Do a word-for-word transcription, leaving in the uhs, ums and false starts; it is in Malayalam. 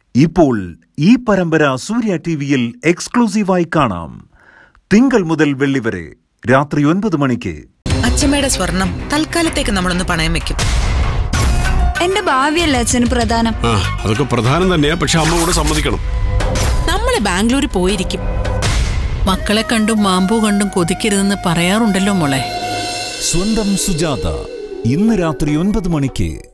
ഇപ്പോൾ ഈ പരമ്പര സൂര്യ ടിവിയിൽ എക്സ്ക്ലൂസീവായി കാണാം. തിങ്കൾ മുതൽ വെള്ളി വരെ രാത്രി ഒൻപത് മണിക്ക്. അച്ഛമ്മയുടെ സ്വർണം തൽക്കാലത്തേക്ക് നമ്മളൊന്ന് പണയം വെക്കും. എന്റെ ഭാവിയല്ല അച്ഛന് പ്രധാനം. അതൊക്കെ പ്രധാനം തന്നെയാ, പക്ഷെ അമ്മ കൂടെ സമ്മതിക്കണം. നമ്മള് ബാംഗ്ലൂരിൽ പോയിരിക്കും. മക്കളെ കണ്ടും മാമ്പൂ കണ്ടും കൊതിക്കരുതെന്ന് പറയാറുണ്ടല്ലോ മോളെ. സ്വന്തം സുജാത ഇന്ന് രാത്രി ഒൻപത് മണിക്ക്.